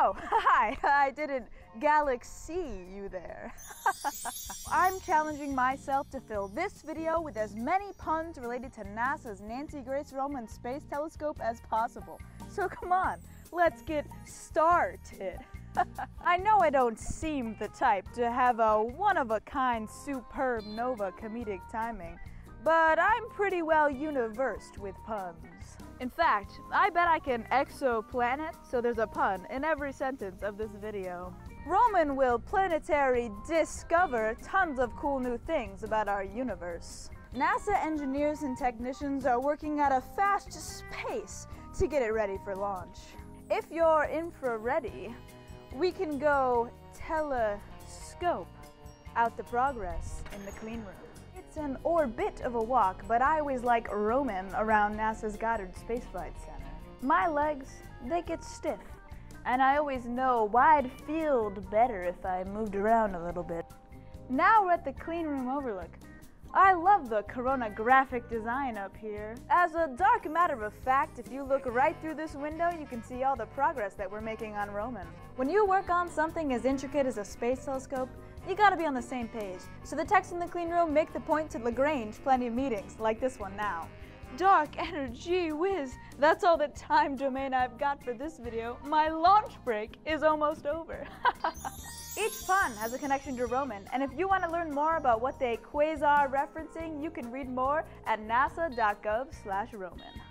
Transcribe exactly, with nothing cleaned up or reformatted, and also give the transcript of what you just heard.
Oh, hi, I didn't galaxy you there. I'm challenging myself to fill this video with as many puns related to NASA's Nancy Grace Roman Space Telescope as possible. So come on, let's get started. I know I don't seem the type to have a one-of-a-kind superb nova comedic timing, but I'm pretty well universed with puns. In fact, I bet I can exoplanet, so there's a pun in every sentence of this video. Roman will planetary discover tons of cool new things about our universe. NASA engineers and technicians are working at a fast pace to get it ready for launch. If you're infrared-y, we can go telescope out the progress in the clean room. It's an orbit of a walk, but I always like roaming around NASA's Goddard Space Flight Center. My legs, they get stiff, and I always know wide field better if I moved around a little bit. Now we're at the clean room overlook. I love the Corona graphic design up here. As a dark matter of fact, if you look right through this window, you can see all the progress that we're making on Roman. When you work on something as intricate as a space telescope, you gotta be on the same page. So the techs in the clean room make the point to Lagrange plenty of meetings, like this one now. Dark energy whiz, that's all the time domain I've got for this video. My launch break is almost over. Each pun has a connection to Roman, and if you want to learn more about what they quasar referencing, you can read more at nasa dot gov slash Roman.